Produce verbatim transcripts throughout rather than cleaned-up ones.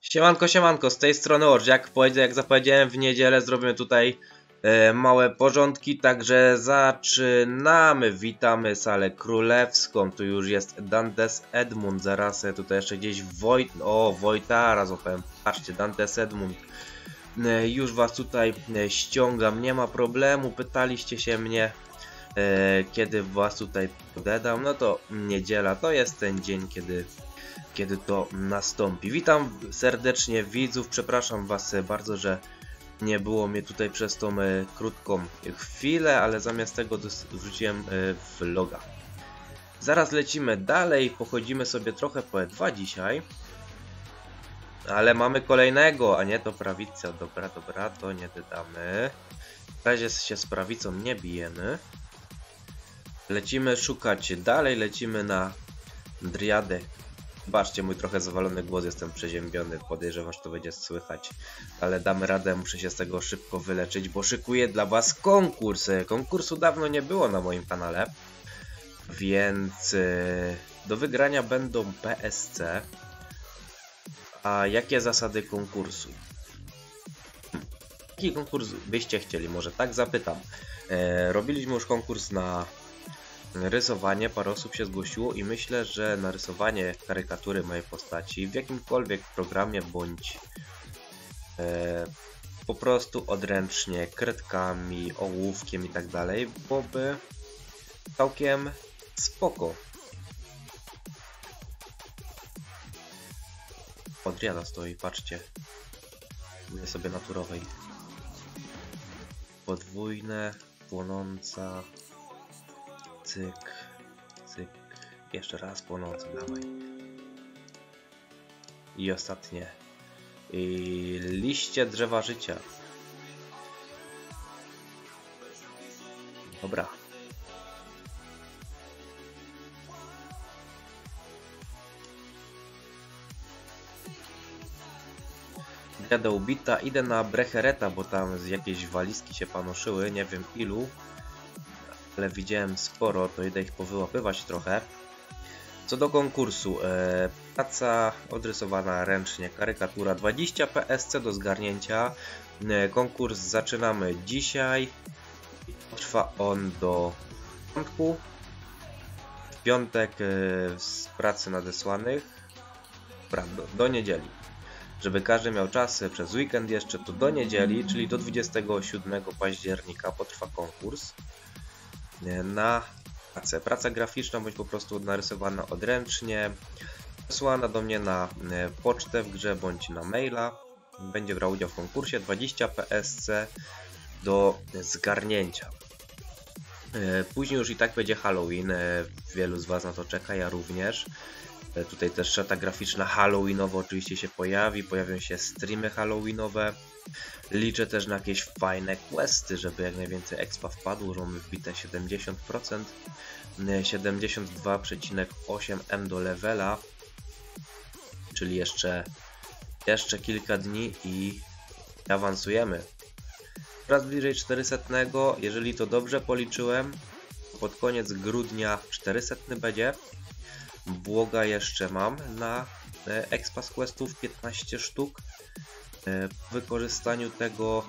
Siemanko, siemanko, z tej strony Orz. Jak, jak zapowiedziałem, w niedzielę zrobimy tutaj e, małe porządki, także zaczynamy. Witamy salę królewską, tu już jest Dantes Edmund, zaraz tutaj jeszcze gdzieś Wojt... O, Wojtara złapałem, patrzcie, Dantes Edmund. E, już was tutaj e, ściągam, nie ma problemu, pytaliście się mnie, e, kiedy was tutaj podedam, no to niedziela to jest ten dzień, kiedy... kiedy to nastąpi. Witam serdecznie widzów, przepraszam was bardzo, że nie było mnie tutaj przez tą e, krótką chwilę, ale zamiast tego wrzuciłem e, vloga. Zaraz lecimy dalej, pochodzimy sobie trochę po E dwa dzisiaj. Ale mamy kolejnego, a nie to prawica. Dobra, dobra, to nie dodamy. W razie się z prawicą nie bijemy. Lecimy szukać dalej, lecimy na Driadę. Zobaczcie, mój trochę zawalony głos, jestem przeziębiony, podejrzewam, że to będzie słychać. Ale damy radę, muszę się z tego szybko wyleczyć, bo szykuję dla was konkurs. Konkursu dawno nie było na moim kanale, więc do wygrania będą P S C. A jakie zasady konkursu? Jaki konkurs byście chcieli? Może tak zapytam. E, robiliśmy już konkurs na rysowanie, parę osób się zgłosiło i myślę, że narysowanie karykatury mojej postaci w jakimkolwiek programie bądź e, po prostu odręcznie, kredkami, ołówkiem i tak dalej byłoby całkiem spoko. Podriada stoi, patrzcie. Mówię sobie naturowej. Podwójne, płonąca. Cyk, cyk, jeszcze raz płonący, dawaj. I ostatnie. I liście drzewa życia. Dobra. Jadę ubita, idę na Brechereta, bo tam z jakiejś walizki się panoszyły, nie wiem ilu. Ale widziałem sporo, to idę ich powyłapywać trochę. Co do konkursu, e, praca odrysowana ręcznie, karykatura, dwadzieścia P S C do zgarnięcia. E, konkurs zaczynamy dzisiaj. Trwa on do piątku. W piątek e, z pracy nadesłanych do, do niedzieli. Żeby każdy miał czas przez weekend jeszcze, to do niedzieli, czyli do dwudziestego siódmego października potrwa konkurs. Na pracę. Praca graficzna bądź po prostu narysowana odręcznie, wysłana do mnie na pocztę w grze bądź na maila. Będzie brał udział w konkursie, dwadzieścia P S C do zgarnięcia. Później już i tak będzie Halloween, wielu z was na to czeka, ja również. Tutaj też szata graficzna halloweenowa oczywiście się pojawi, pojawią się streamy halloweenowe. Liczę też na jakieś fajne questy, żeby jak najwięcej expa wpadło, że mamy wbite siedemdziesiąt procent, siedemdziesiąt dwa przecinek osiem M do levela, czyli jeszcze, jeszcze kilka dni i awansujemy. Coraz bliżej czterysta, jeżeli to dobrze policzyłem, pod koniec grudnia czterysta będzie. Błoga jeszcze mam na expa z questów, piętnaście sztuk. W wykorzystaniu tego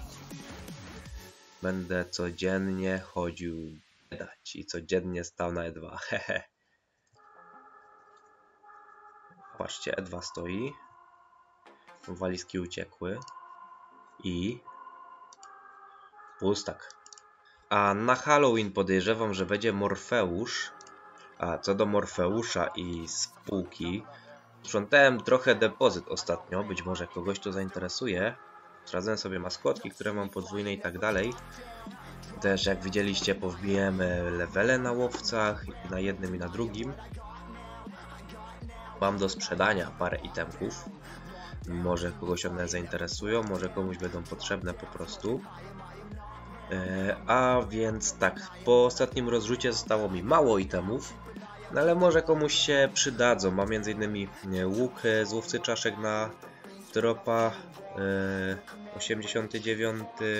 będę codziennie chodził dać i codziennie stał na E dwa. Hehe. Patrzcie, E dwa stoi. Walizki uciekły. I pustak. A na Halloween podejrzewam, że będzie Morfeusz. A co do Morfeusza i spółki, sprzątałem trochę depozyt ostatnio, być może kogoś to zainteresuje. Sprawdzałem sobie maskotki, które mam podwójne i tak dalej. Też jak widzieliście, powbiłem levele na łowcach, na jednym i na drugim. Mam do sprzedania parę itemków. Może kogoś one zainteresują, może komuś będą potrzebne po prostu. A więc tak, po ostatnim rozrzucie zostało mi mało itemów. No ale może komuś się przydadzą. Mam między innymi łuk z łowcy czaszek na dropa osiemdziesiąty dziewiąty,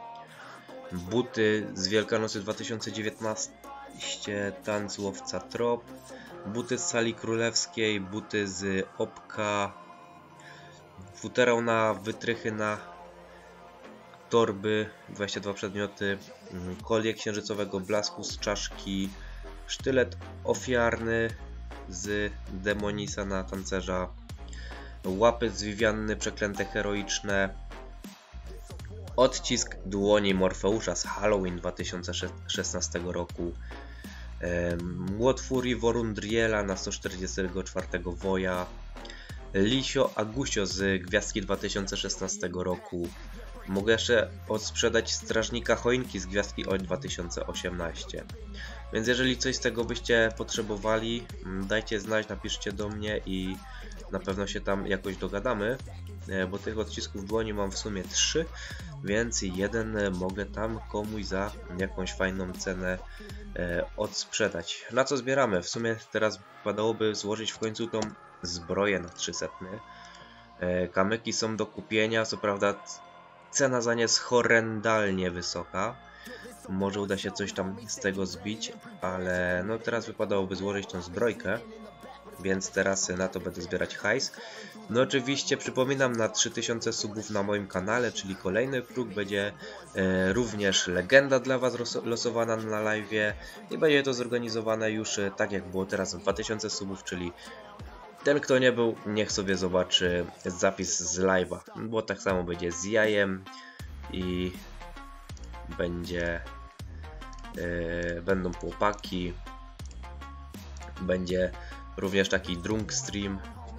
buty z Wielkanocy dwa tysiące dziewiętnaście, tanc łowca trop, buty z sali królewskiej, buty z Opka, futerał na wytrychy, na torby, dwadzieścia dwa przedmioty, kolię księżycowego blasku z czaszki, sztylet ofiarny z Demonisa na tancerza, łapy z Vivianny przeklęte heroiczne, odcisk dłoni Morfeusza z Halloween dwa tysiące szesnastego roku, młot furii Worundriela na sto czterdziestego czwartego woja, Lisio Agusio z Gwiazdki dwa tysiące szesnastego roku. Mogę jeszcze odsprzedać Strażnika Choinki z Gwiazdki o dwa tysiące osiemnastego. Więc jeżeli coś z tego byście potrzebowali, dajcie znać, napiszcie do mnie i na pewno się tam jakoś dogadamy, bo tych odcisków dłoni mam w sumie trzy, więc jeden mogę tam komuś za jakąś fajną cenę odsprzedać. Na co zbieramy? W sumie teraz wypadałoby złożyć w końcu tą zbroję na trzysta. Kamyki są do kupienia, co prawda cena za nie jest horrendalnie wysoka. Może uda się coś tam z tego zbić, ale no teraz wypadałoby złożyć tą zbrojkę, więc teraz na to będę zbierać hajs. No oczywiście przypominam, na trzy tysiące subów na moim kanale, czyli kolejny próg, będzie e, również legenda dla was losowana na live'ie i będzie to zorganizowane już e, tak jak było teraz, dwa tysiące subów, czyli ten, kto nie był, niech sobie zobaczy zapis z live'a, bo tak samo będzie z jajem i będzie yy, będą chłopaki, będzie również taki drunk stream.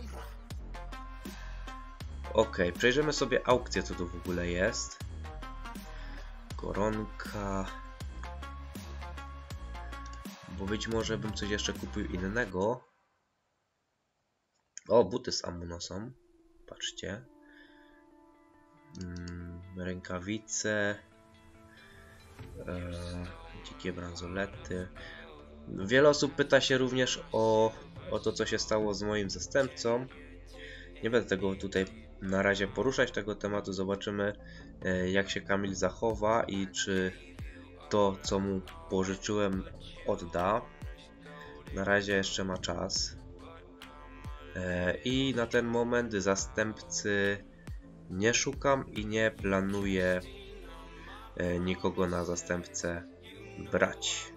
Ok, przejrzymy sobie aukcję, co tu w ogóle jest. Koronka, bo być może bym coś jeszcze kupił innego. O, buty z Amuno są, patrzcie. Mm, rękawice, e, dzikie bransolety. Wiele osób pyta się również o, o to, co się stało z moim zastępcą. Nie będę tego tutaj na razie poruszać, tego tematu. Zobaczymy, e, jak się Kamil zachowa i czy to, co mu pożyczyłem, odda. Na razie jeszcze ma czas. I na ten moment zastępcy nie szukam i nie planuję nikogo na zastępcę brać.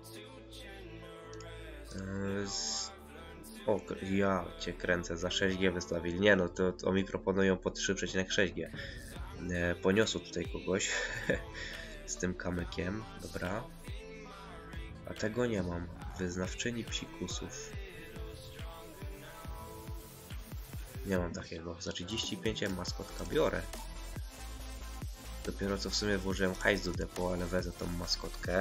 O, ja cię kręcę, za sześć G wystawili. Nie no, to, to mi proponują po trzy przecinek sześć G. Poniosło tutaj kogoś z tym kamykiem, dobra. A tego nie mam. Wyznawczyni psikusów. Nie mam takiego. Za trzydzieści pięć maskotka biorę. Dopiero co w sumie włożyłem hajs do depo, ale wezmę tą maskotkę.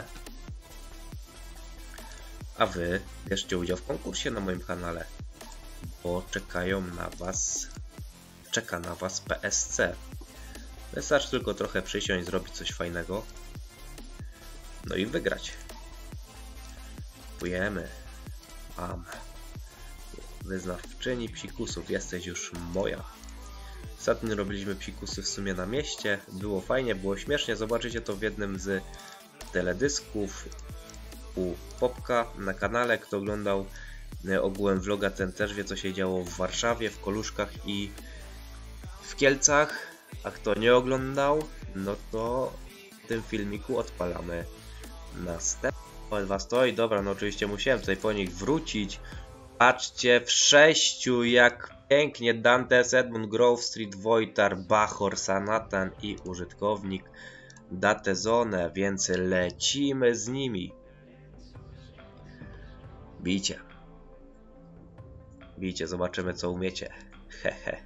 A wy bierzcie udział w konkursie na moim kanale, bo czekają na was, czeka na was P S C. Wystarczy tylko trochę przysiąść, zrobić coś fajnego, no i wygrać. Kupujemy. Mam. Wyznawczyni psikusów, jesteś już moja. Ostatnio robiliśmy psikusy w sumie na mieście, było fajnie, było śmiesznie, zobaczycie to w jednym z teledysków u Popka na kanale. Kto oglądał ogółem vloga, ten też wie, co się działo w Warszawie, w Koluszkach i w Kielcach, a kto nie oglądał, no to w tym filmiku odpalamy następny. O, dwa stoi, dobra, no oczywiście musiałem tutaj po nich wrócić. Patrzcie, w sześciu, jak pięknie Dantes, Edmund, Grove Street, Wojtar, Bachor, Sanatan i użytkownik Datezone, więc lecimy z nimi. Bijcie. Bijcie, zobaczymy, co umiecie. Hehe.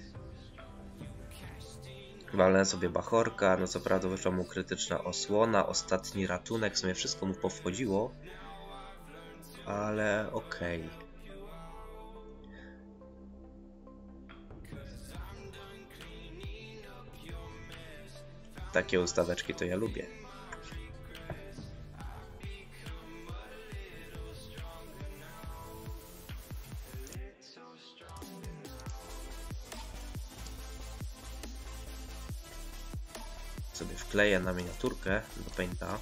Walnę sobie Bachorka, no co prawda wyszła mu krytyczna osłona, ostatni ratunek, w sumie wszystko mu powchodziło, ale okej. Okay. Takie ustaweczki to ja lubię. Sobie wkleję na miniaturkę do Painta.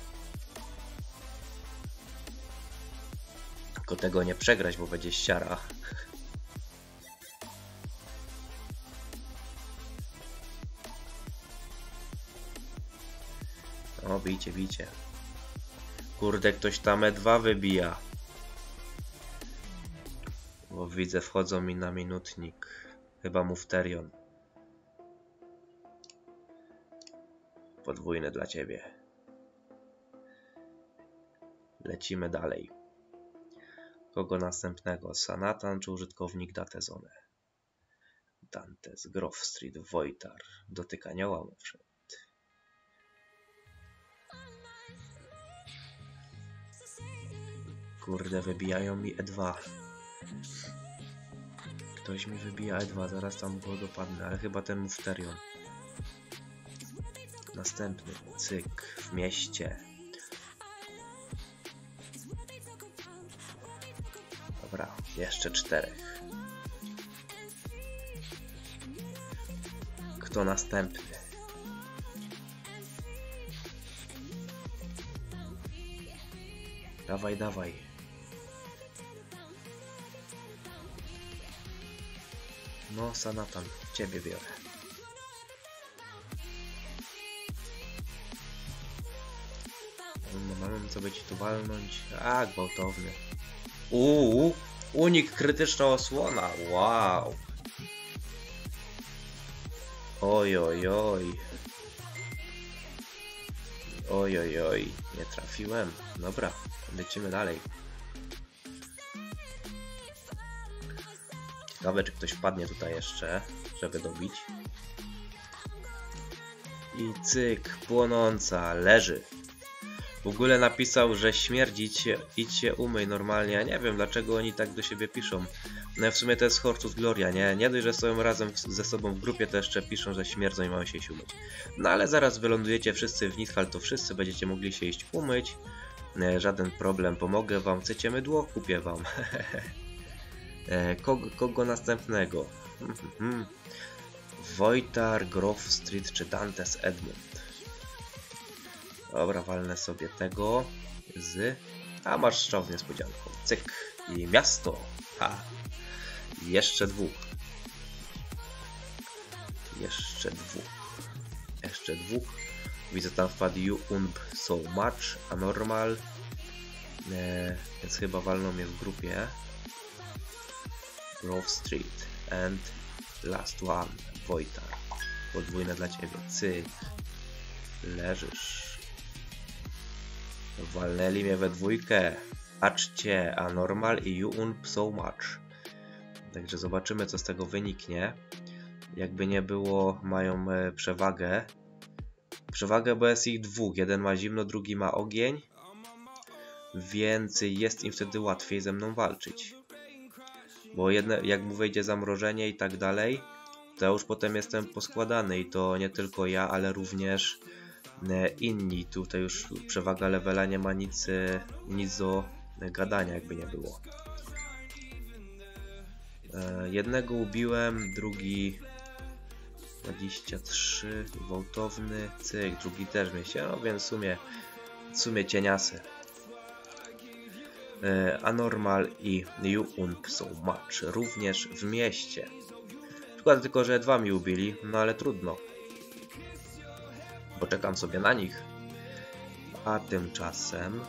Tylko tego nie przegrać, bo będzie ściara. O, bijcie, bijcie. Kurde, ktoś tam E dwa wybija. Bo widzę, wchodzą mi na minutnik. Chyba Mufterion. Podwójny dla ciebie. Lecimy dalej. Kogo następnego? Sanatan czy użytkownik Datezone? Dantes, Grove Street, Wojtar. Dotyk anioła mu wszedł. Kurde, wybijają mi E dwa. Ktoś mi wybija E dwa, zaraz tam go dopadnę, ale chyba ten Mufterion. Następny, cyk, w mieście. Dobra, jeszcze czterech. Kto następny? Dawaj, dawaj. No, Sanatan, ciebie biorę. Mamy co by ci tu walnąć? A, gwałtowny. Uuu, unik krytyczna osłona. Wow. Oj, oj, oj. Oj, oj, oj. Nie trafiłem. Dobra, lecimy dalej. Ciekawe, czy ktoś wpadnie tutaj jeszcze, żeby dobić. I cyk, płonąca, leży. W ogóle napisał, że śmierdzić, idź się umyj normalnie. Ja nie wiem, dlaczego oni tak do siebie piszą. No w sumie to jest Hortus Gloria, nie? Nie dość, że są razem ze sobą w grupie, to jeszcze piszą, że śmierdzą i mają się iść umyć. No ale zaraz wylądujecie wszyscy w Nidhal, to wszyscy będziecie mogli się iść umyć. Nie, żaden problem, pomogę wam. Chcecie mydło? Kupię wam. kogo, kogo następnego? Wojtar, Grove Street czy Dantes Edmund? Dobra, walnę sobie tego z... A, masz strzał z niespodzianką. Cyk. I miasto. Ha. Jeszcze dwóch. Jeszcze dwóch. Jeszcze dwóch. Widzę, tam wpadł You Unb So Much. Anormal. E, więc chyba walną mnie w grupie. Grove Street. And last one. Wojtar. Podwójne dla ciebie. Cyk. Leżysz. Walnęli mnie we dwójkę. Patrzcie, Anormal i You Unb So Much. Także zobaczymy, co z tego wyniknie. Jakby nie było, mają przewagę. Przewagę, bo jest ich dwóch. Jeden ma zimno, drugi ma ogień. Więc jest im wtedy łatwiej ze mną walczyć. Bo jedne, jak mu wejdzie zamrożenie i tak dalej, to ja już potem jestem poskładany. I to nie tylko ja, ale również inni. Tutaj już przewaga levela nie ma nic, nic do gadania, jakby nie było. Jednego ubiłem, drugi dwadzieścia trzy, gwałtowny, cyk, drugi też mieście, no więc w sumie, w sumie cieniasy. Anormal i You Unb So Much również w mieście. Szkoda tylko, że dwa mi ubili, no ale trudno. Poczekam sobie na nich. A tymczasem...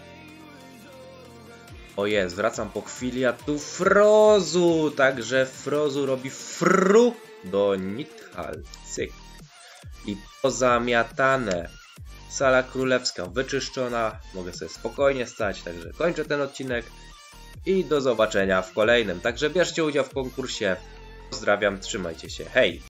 O jest, wracam po chwili, a tu Frozu! Także Frozu robi fru do Nidhal. Cyk. I pozamiatane. Sala królewska wyczyszczona. Mogę sobie spokojnie stać, także kończę ten odcinek. I do zobaczenia w kolejnym. Także bierzcie udział w konkursie. Pozdrawiam, trzymajcie się. Hej!